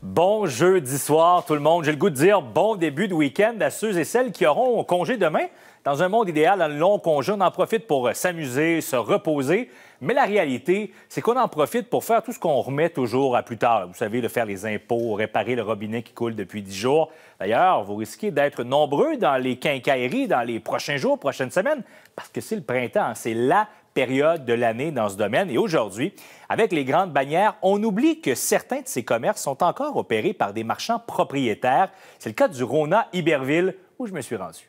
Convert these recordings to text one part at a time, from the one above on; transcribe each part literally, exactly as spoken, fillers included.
Bon jeudi soir, tout le monde. J'ai le goût de dire bon début de week-end à ceux et celles qui auront congé demain. Dans un monde idéal, dans le long congé, on en profite pour s'amuser, se reposer. Mais la réalité, c'est qu'on en profite pour faire tout ce qu'on remet toujours à plus tard. Vous savez, de faire les impôts, réparer le robinet qui coule depuis dix jours. D'ailleurs, vous risquez d'être nombreux dans les quincailleries dans les prochains jours, prochaines semaines, parce que c'est le printemps, c'est la période de l'année dans ce domaine. Et aujourd'hui, avec les grandes bannières, on oublie que certains de ces commerces sont encore opérés par des marchands propriétaires. C'est le cas du Rona Iberville, où je me suis rendu.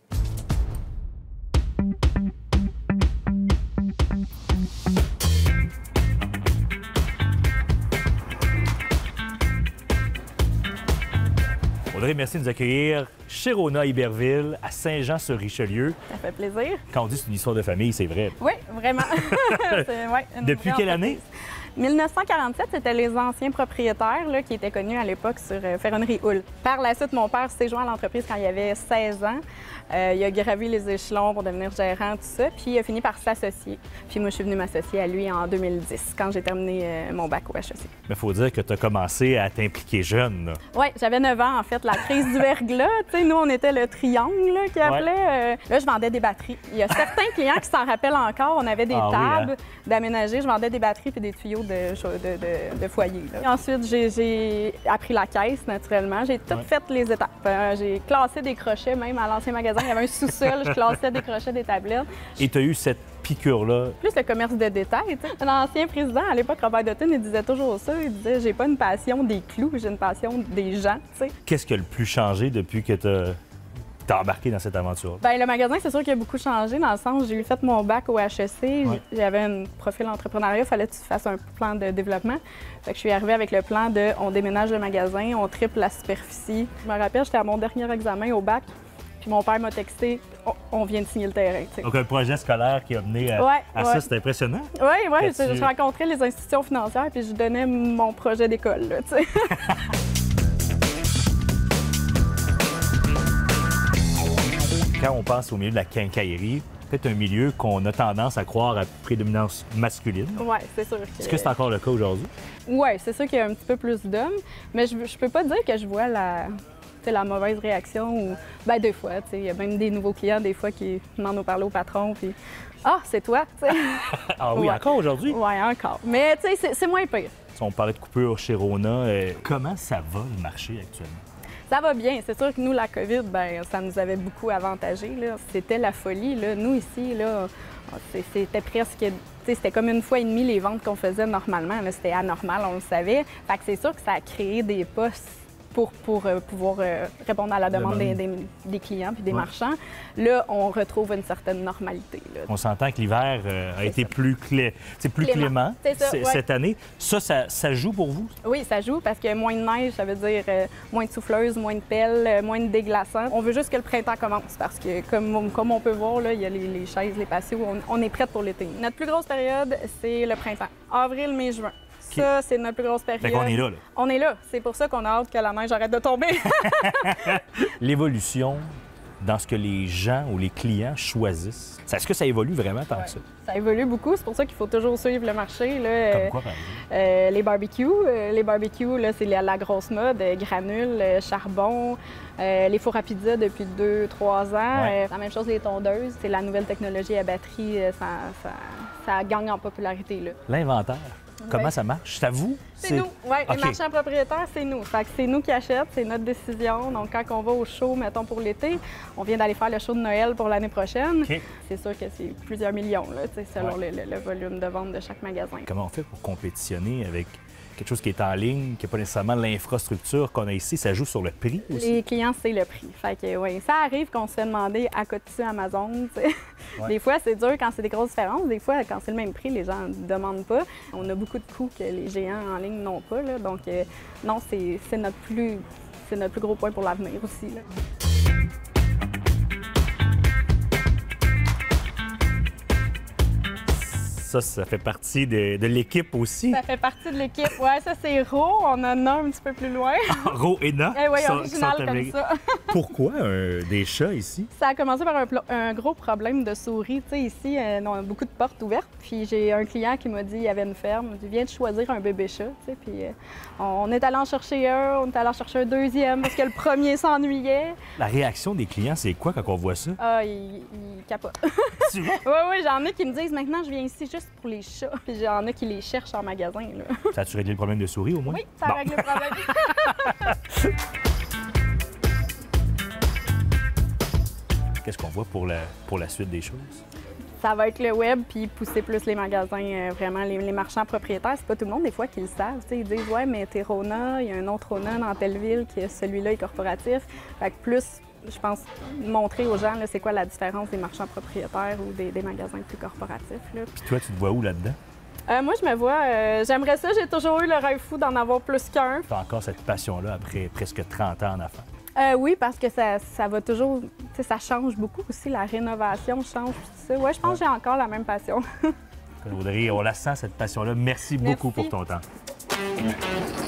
Audrey, merci de nous accueillir chez Rona Iberville, à Saint-Jean-sur-Richelieu. Ça fait plaisir. Quand on dit que c'est une histoire de famille, c'est vrai. Oui, vraiment. ouais, Depuis quelle année? mille neuf cent quarante-sept, c'était les anciens propriétaires là, qui étaient connus à l'époque sur euh, Ferronnerie-Houle. Par la suite, mon père s'est joint à l'entreprise quand il avait seize ans. Euh, il a gravi les échelons pour devenir gérant, tout ça, puis il a fini par s'associer. Puis moi, je suis venue m'associer à lui en deux mille dix, quand j'ai terminé euh, mon bac au H E C. Mais il faut dire que tu as commencé à t'impliquer jeune. Oui, j'avais neuf ans, en fait, la crise du verglas. Tu sais, nous, on était le triangle là, qui appelait. Ouais. Euh, là, je vendais des batteries. Il y a certains clients qui s'en rappellent encore. On avait des ah, tables oui, hein? d'aménager. Je vendais des batteries puis des tuyaux de, de, de, de foyer. Là. Ensuite, j'ai appris la caisse, naturellement. J'ai toutes ouais. fait les étapes. Euh, j'ai classé des crochets, même à l'ancien magasin. Il y avait un sous-sol. Je classais des crochets, des tablettes. Et tu as eu cette piqûre-là? Plus le commerce de détail. L'ancien président, à l'époque, Robert Dutton, il disait toujours ça. Il disait, j'ai pas une passion des clous, j'ai une passion des gens. Qu'est-ce qui a le plus changé depuis que tu as embarqué dans cette aventure? Bien, le magasin, c'est sûr qu'il a beaucoup changé, dans le sens où j'ai fait mon bac au H E C. Ouais. J'avais un profil entrepreneuriat, il fallait que tu fasses un plan de développement. Fait que je suis arrivée avec le plan de on déménage le magasin, on triple la superficie. Je me rappelle, j'étais à mon dernier examen au bac. Puis mon père m'a texté, on vient de signer le terrain. T'sais. Donc un projet scolaire qui a mené à, ouais, à ouais. ça, c'est impressionnant. Oui, oui. Je, je rencontrais les institutions financières puis je donnais mon projet d'école. Quand on pense au milieu de la quincaillerie, peut-être un milieu qu'on a tendance à croire à prédominance masculine. Oui, c'est sûr. Est-ce que c'est encore le cas aujourd'hui? Oui, c'est sûr qu'il y a un petit peu plus d'hommes, mais je, je peux pas dire que je vois la... la mauvaise réaction ou ben des fois, il y a même des nouveaux clients des fois qui demandent au parler au patron puis ah, c'est toi, tu sais. Ah oui, ouais. Encore aujourd'hui? Oui, encore. Mais tu sais, c'est moins pire. Si on parlait de coupure chez Rona, euh, comment ça va le marché actuellement? Ça va bien. C'est sûr que nous, la COVID, ben ça nous avait beaucoup avantagé. C'était la folie. Là. Nous, ici, là, c'était presque... C'était comme une fois et demie les ventes qu'on faisait normalement. C'était anormal, on le savait. Fait que c'est sûr que ça a créé des postes pour, pour euh, pouvoir euh, répondre à la demande des, des, des clients puis des ouais. marchands. Là, on retrouve une certaine normalité. Là. On s'entend que l'hiver euh, a été ça. plus, clé... plus clément, clément ça, ouais. cette année. Ça, ça, ça joue pour vous? Oui, ça joue parce que moins de neige, ça veut dire euh, moins de souffleuses, moins de pelles, euh, moins de déglaçants. On veut juste que le printemps commence parce que, comme, comme on peut voir, là, il y a les, les chaises, les patios, on, on est prête pour l'été. Notre plus grosse période, c'est le printemps. Avril, mai, juin. Ça, c'est notre plus grosse période. Fait qu'on est là, là. On est là. C'est pour ça qu'on a hâte que la neige arrête de tomber. L'évolution dans ce que les gens ou les clients choisissent, est-ce que ça évolue vraiment tant ouais. que ça? Ça évolue beaucoup. C'est pour ça qu'il faut toujours suivre le marché. Là. Comme quoi, par exemple? Euh, les barbecues. Euh, les barbecues, là, c'est la, la grosse mode. Euh, granules, euh, charbon, euh, les fours à pizza depuis deux, trois ans. Ouais. Euh, la même chose, les tondeuses. C'est la nouvelle technologie à batterie. Euh, ça, ça, ça gagne en popularité. L'inventaire. Comment ça marche? C'est à vous? C'est nous. Oui, okay. Les marchands propriétaires, c'est nous. Fait que c'est nous qui achètent, c'est notre décision. Donc, quand on va au show, mettons, pour l'été, on vient d'aller faire le show de Noël pour l'année prochaine. Okay. C'est sûr que c'est plusieurs millions, là, selon ouais. le, le volume de vente de chaque magasin. Comment on fait pour compétitionner avec quelque chose qui est en ligne, qui n'a pas nécessairement l'infrastructure qu'on a ici? Ça joue sur le prix aussi? Les clients, c'est le prix. Fait que, oui, ça arrive qu'on se fait demander à cotiser Amazon. Ouais. Des fois, c'est dur quand c'est des grosses différences. Des fois, quand c'est le même prix, les gens ne demandent pas. On a beaucoup de coûts que les géants en ligne n'ont pas. Là. Donc, euh, non, c'est notre plus, c'est notre plus gros point pour l'avenir aussi. Là. Ça, Ça, ça fait partie de, de l'équipe aussi. Ça fait partie de l'équipe. Ouais, ça, c'est Ro. On en a un petit peu plus loin. Ro et Na. Eh oui, sont- original sont comme avec- ça. Pourquoi euh, des chats ici? Ça a commencé par un, plo- un gros problème de souris. Tu sais, ici, euh, on a beaucoup de portes ouvertes. Puis j'ai un client qui m'a dit, il y avait une ferme, il dit, viens de choisir un bébé chat. Tu sais, puis euh, on est allé en chercher un, on est allé en chercher un deuxième parce que le premier s'ennuyait. La réaction des clients, c'est quoi quand on voit ça? Ah, il, il capote. Tu vois? Oui, oui, j'en ai qui me disent, maintenant, je viens ici juste pour les chats. Puis j'en ai qui les cherchent en magasin. Là. Ça a-tu réglé le problème de souris au moins? Oui, ça Bon. règle le problème. Qu'est-ce qu'on voit pour la, pour la suite des choses? Ça va être le web, puis pousser plus les magasins, euh, vraiment, les, les marchands propriétaires. C'est pas tout le monde, des fois, qui le savent. Tu sais, ils disent, ouais, mais t'es Rona, il y a un autre Rona dans telle ville, qui celui-là est corporatif. Fait que plus, je pense, montrer aux gens, là, c'est quoi la différence des marchands propriétaires ou des, des magasins plus corporatifs. Là. Puis toi, tu te vois où là-dedans? Euh, moi, je me vois, euh, j'aimerais ça, j'ai toujours eu le rêve fou d'en avoir plus qu'un. Tu as encore cette passion-là après presque trente ans en affaires. Euh, oui, parce que ça, ça va toujours, tu sais, ça change beaucoup aussi, la rénovation change, tout ça. Ouais, je pense que j'ai encore la même passion. Audrey, on la sent, cette passion-là. Merci beaucoup Merci. pour ton temps.